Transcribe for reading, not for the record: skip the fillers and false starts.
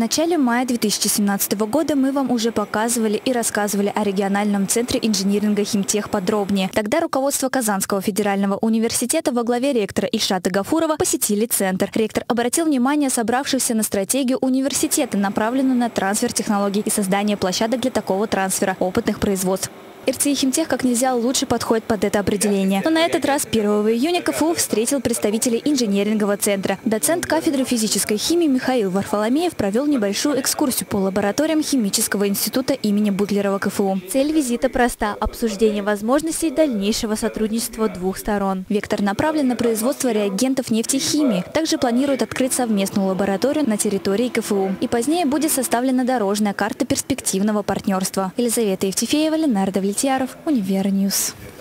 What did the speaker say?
начале мая 2017 года мы вам уже показывали и рассказывали о региональном центре инжиниринга «Химтех» подробнее. Тогда руководство Казанского федерального университета во главе ректора Ильшата Гафурова посетили центр. Ректор обратил внимание собравшихся на стратегию университета, направленную на трансфер технологий и создание площадок для такого трансфера опытных производств. РЦИ «Химтех» как нельзя лучше подходит под это определение. Но на этот раз 1 июня КФУ встретил представителей инженерингового центра. Доцент кафедры физической химии Михаил Варфоломеев провел небольшую экскурсию по лабораториям Химического института имени Бутлерова КФУ. Цель визита проста – обсуждение возможностей дальнейшего сотрудничества двух сторон. Вектор направлен на производство реагентов нефтехимии. Также планируют открыть совместную лабораторию на территории КФУ. И позднее будет составлена дорожная карта перспективного партнерства. Елизавета Евтефеева, Ленардо Влетьяров, Универньюз.